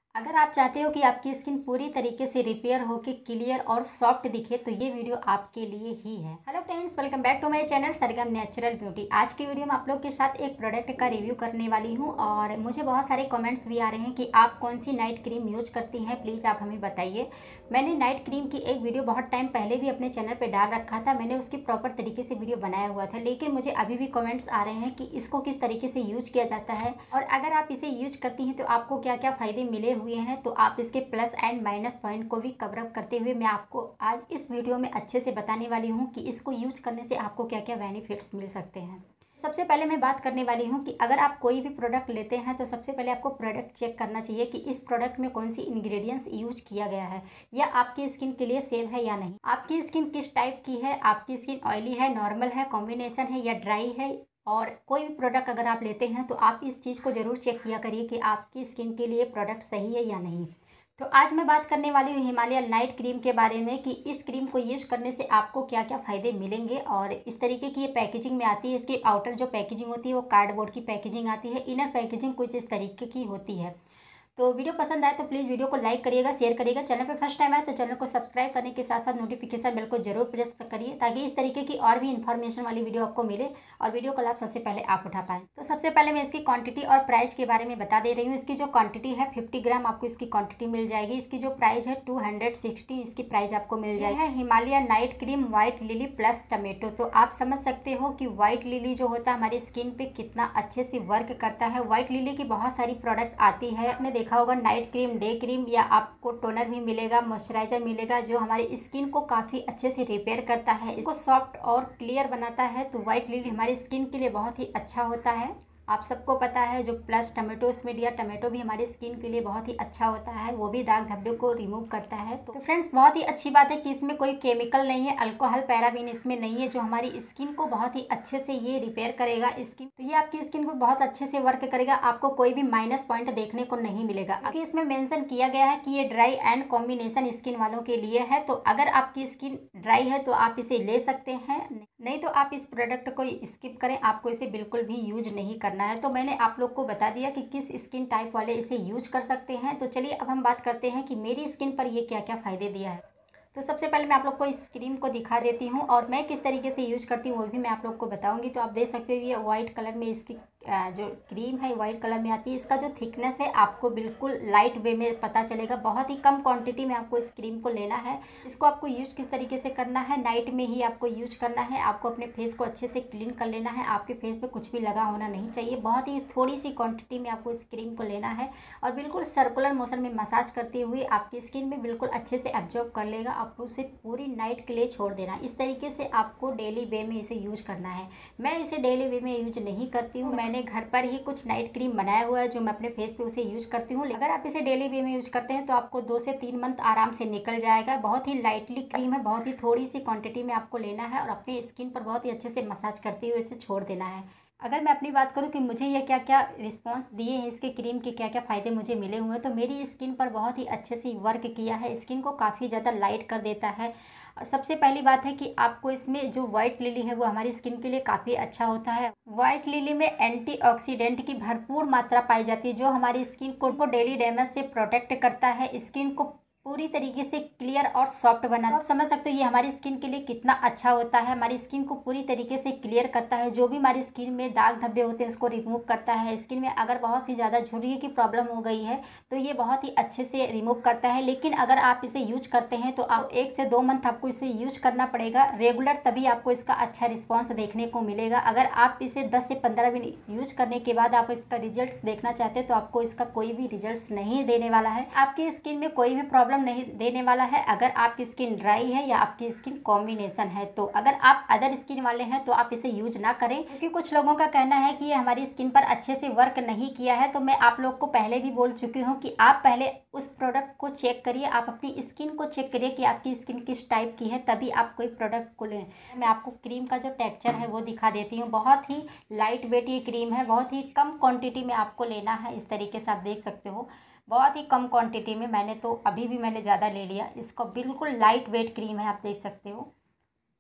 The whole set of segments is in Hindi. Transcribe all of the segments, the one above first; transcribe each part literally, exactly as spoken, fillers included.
अगर आप चाहते हो कि आपकी स्किन पूरी तरीके से रिपेयर हो के क्लियर और सॉफ्ट दिखे तो ये वीडियो आपके लिए ही है। Hello friends, welcome back to my channel Sargam natural beauty. आज की वीडियो में आप लोग के साथ एक प्रोडक्ट का रिव्यू करने वाली हूँ और मुझे बहुत सारे कमेंट्स भी आ रहे हैं कि आप कौन सी नाइट क्रीम यूज करती हैं, प्लीज़ आप हमें बताइए। मैंने नाइट क्रीम की एक वीडियो बहुत टाइम पहले भी अपने चैनल पर डाल रखा था, मैंने उसकी प्रॉपर तरीके से वीडियो बनाया हुआ था, लेकिन मुझे अभी भी कमेंट्स आ रहे हैं कि इसको किस तरीके से यूज किया जाता है और अगर आप इसे यूज करती हैं तो आपको क्या क्या फ़ायदे मिले हुए हैं। तो आप इसके प्लस एंड माइनस पॉइंट को भी कवर अप करते हुए मैं आपको आज इस वीडियो में अच्छे से बताने वाली हूँ कि इसको यूज करने से आपको क्या क्या बेनिफिट्स मिल सकते हैं। सबसे पहले मैं बात करने वाली हूँ कि अगर आप कोई भी प्रोडक्ट लेते हैं तो सबसे पहले आपको प्रोडक्ट चेक करना चाहिए कि इस प्रोडक्ट में कौन सी इंग्रेडिएंट्स यूज किया गया है या आपकी स्किन के लिए सेफ है या नहीं। आपकी स्किन किस टाइप की है, आपकी स्किन ऑयली है, नॉर्मल है, कॉम्बिनेशन है या ड्राई है। और कोई भी प्रोडक्ट अगर आप लेते हैं तो आप इस चीज़ को ज़रूर चेक किया करिए कि आपकी स्किन के लिए प्रोडक्ट सही है या नहीं। तो आज मैं बात करने वाली हूँ हिमालय नाइट क्रीम के बारे में कि इस क्रीम को यूज करने से आपको क्या क्या फ़ायदे मिलेंगे। और इस तरीके की ये पैकेजिंग में आती है। इसकी आउटर जो पैकेजिंग होती है वो कार्डबोर्ड की पैकेजिंग आती है, इनर पैकेजिंग कुछ इस तरीके की होती है। तो वीडियो पसंद आए तो प्लीज़ वीडियो को लाइक करिएगा, शेयर करिएगा। चैनल पर फर्स्ट टाइम आए तो चैनल को सब्सक्राइब करने के साथ साथ नोटिफिकेशन बेल को जरूर प्रेस करिए ताकि इस तरीके की और भी इन्फॉर्मेशन वाली वीडियो आपको मिले और वीडियो को लाभ सबसे पहले आप उठा पाएँ। तो सबसे पहले मैं इसकी क्वांटिटी और प्राइस के बारे में बता दे रही हूँ। इसकी जो क्वांटिटी है फिफ्टी ग्राम आपको इसकी क्वांटिटी मिल जाएगी। इसकी जो प्राइस है टू हंड्रेड सिक्सटी इसकी प्राइस आपको मिल जाएगी। है Himalaya night cream white lily plus tomato. तो आप समझ सकते हो कि व्हाइट लिली जो होता है हमारी स्किन पे कितना अच्छे से वर्क करता है। व्हाइट लिली की बहुत सारी प्रोडक्ट आती है, आपने देखा होगा नाइट क्रीम, डे क्रीम या आपको टोनर भी मिलेगा, मॉइस्चराइजर मिलेगा जो हमारी स्किन को काफ़ी अच्छे से रिपेयर करता है, इसको सॉफ्ट और क्लियर बनाता है। तो व्हाइट लिली हमारी स्किन के लिए बहुत ही अच्छा होता है। आप सबको पता है जो प्लस टमेटो स्मेड या टमेटो भी हमारी स्किन के लिए बहुत ही अच्छा होता है, वो भी दाग धब्बे को रिमूव करता है। तो फ्रेंड्स बहुत ही अच्छी बात है कि इसमें कोई केमिकल नहीं है, अल्कोहल पैराबीन इसमें नहीं है जो हमारी स्किन को बहुत ही अच्छे से ये रिपेयर करेगा। स्किन तो ये आपकी स्किन को बहुत अच्छे से वर्क करेगा, आपको कोई भी माइनस पॉइंट देखने को नहीं मिलेगा क्योंकि इसमें मेंशन किया गया है कि ये ड्राई एंड कॉम्बिनेशन स्किन वालों के लिए है। तो अगर आपकी स्किन ड्राई है तो आप इसे ले सकते हैं, नहीं तो आप इस प्रोडक्ट को स्किप करें, आपको इसे बिल्कुल भी यूज नहीं करना है। तो मैंने आप लोग को बता दिया कि किस स्किन टाइप वाले इसे यूज कर सकते हैं। तो चलिए अब हम बात करते हैं कि मेरी स्किन पर ये क्या क्या फ़ायदे दिया है। तो सबसे पहले मैं आप लोग को इस क्रीम को दिखा देती हूँ और मैं किस तरीके से यूज करती हूँ वो भी मैं आप लोग को बताऊंगी। तो आप देख सकते हो ये वाइट कलर में इसकी जो क्रीम है वाइट कलर में आती है। इसका जो थिकनेस है आपको बिल्कुल लाइट वे में पता चलेगा, बहुत ही कम क्वांटिटी में आपको इस क्रीम को लेना है। इसको आपको यूज किस तरीके से करना है, नाइट में ही आपको यूज करना है। आपको अपने फेस को अच्छे से क्लीन कर लेना है, आपके फेस पे कुछ भी लगा होना नहीं चाहिए। बहुत ही थोड़ी सी क्वांटिटी में आपको इस क्रीम को लेना है और बिल्कुल सर्कुलर मोशन में मसाज करते हुए आपकी स्किन में बिल्कुल अच्छे से एब्जॉर्ब कर लेगा। आपको उसे पूरी नाइट के लिए छोड़ देना है। इस तरीके से आपको डेली वे में इसे यूज करना है। मैं इसे डेली वे में यूज नहीं करती हूँ, मैंने घर पर ही कुछ नाइट क्रीम बनाया हुआ है जो मैं अपने फेस पे उसे यूज करती हूँ। अगर आप इसे डेली वे में यूज करते हैं तो आपको दो से तीन मंथ आराम से निकल जाएगा। बहुत ही लाइटली क्रीम है, बहुत ही थोड़ी सी क्वांटिटी में आपको लेना है और अपनी स्किन पर बहुत ही अच्छे से मसाज करते हुए इसे छोड़ देना है। अगर मैं अपनी बात करूं कि मुझे ये क्या क्या रिस्पांस दिए हैं, इसके क्रीम के क्या क्या फ़ायदे मुझे मिले हुए हैं, तो मेरी स्किन पर बहुत ही अच्छे से वर्क किया है। स्किन को काफ़ी ज़्यादा लाइट कर देता है। और सबसे पहली बात है कि आपको इसमें जो व्हाइट लिली है वो हमारी स्किन के लिए काफ़ी अच्छा होता है। व्हाइट लिली में एंटीऑक्सीडेंट की भरपूर मात्रा पाई जाती है जो हमारी स्किन को डेली डैमेज से प्रोटेक्ट करता है, स्किन को पूरी तरीके से क्लियर और सॉफ्ट बना। तो आप समझ सकते हो ये हमारी स्किन के लिए कितना अच्छा होता है। हमारी स्किन को पूरी तरीके से क्लियर करता है, जो भी हमारी स्किन में दाग धब्बे होते हैं उसको रिमूव करता है। स्किन में अगर बहुत ही ज़्यादा झुर्री की प्रॉब्लम हो गई है तो ये बहुत ही अच्छे से रिमूव करता है। लेकिन अगर आप इसे यूज करते हैं तो आप एक से दो मंथ आपको इसे यूज करना पड़ेगा रेगुलर, तभी आपको इसका अच्छा रिस्पॉन्स देखने को मिलेगा। अगर आप इसे दस से पंद्रह दिन यूज करने के बाद आप इसका रिजल्ट देखना चाहते हैं तो आपको इसका कोई भी रिजल्ट नहीं देने वाला है, आपकी स्किन में कोई भी प्रॉब्लम नहीं देने वाला है। अगर आपकी स्किन ड्राई है या आपकी स्किन कॉम्बिनेशन है, तो अगर आप अदर स्किन वाले हैं तो आप इसे यूज ना करें क्योंकि कुछ लोगों का कहना है कि ये हमारी स्किन पर अच्छे से वर्क नहीं किया है। तो मैं आप लोग को पहले भी बोल चुकी हूँ कि आप पहले उस प्रोडक्ट को चेक करिए, आप अपनी स्किन को चेक करिए कि आपकी स्किन किस टाइप की है, तभी आप कोई प्रोडक्ट को लें। मैं आपको क्रीम का जो टेक्सचर है वो दिखा देती हूँ। बहुत ही लाइट वेट ये क्रीम है, बहुत ही कम क्वांटिटी में आपको लेना है। इस तरीके से आप देख सकते हो बहुत ही कम क्वांटिटी में, मैंने तो अभी भी मैंने ज़्यादा ले लिया। इसको बिल्कुल लाइट वेट क्रीम है, आप देख सकते हो।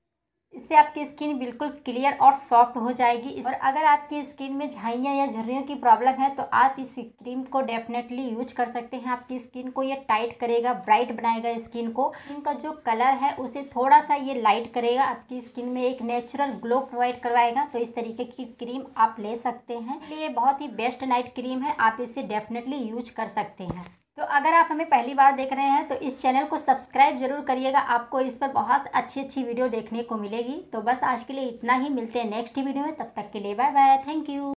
इससे आपकी स्किन बिल्कुल क्लियर और सॉफ्ट हो जाएगी। और अगर आपकी स्किन में झाइयाँ या झुर्रियों की प्रॉब्लम है तो आप इस क्रीम को डेफिनेटली यूज कर सकते हैं। आपकी स्किन को ये टाइट करेगा, ब्राइट बनाएगा स्किन को। स्किन का जो कलर है उसे थोड़ा सा ये लाइट करेगा, आपकी स्किन में एक नेचुरल ग्लो प्रोवाइड करवाएगा। तो इस तरीके की क्रीम आप ले सकते हैं। ये बहुत ही बेस्ट नाइट क्रीम है, आप इसे डेफिनेटली यूज कर सकते हैं। तो अगर आप हमें पहली बार देख रहे हैं तो इस चैनल को सब्सक्राइब जरूर करिएगा, आपको इस पर बहुत अच्छी अच्छी वीडियो देखने को मिलेगी। तो बस आज के लिए इतना ही, मिलते हैं नेक्स्ट वीडियो में, तब तक के लिए बाय बाय, थैंक यू।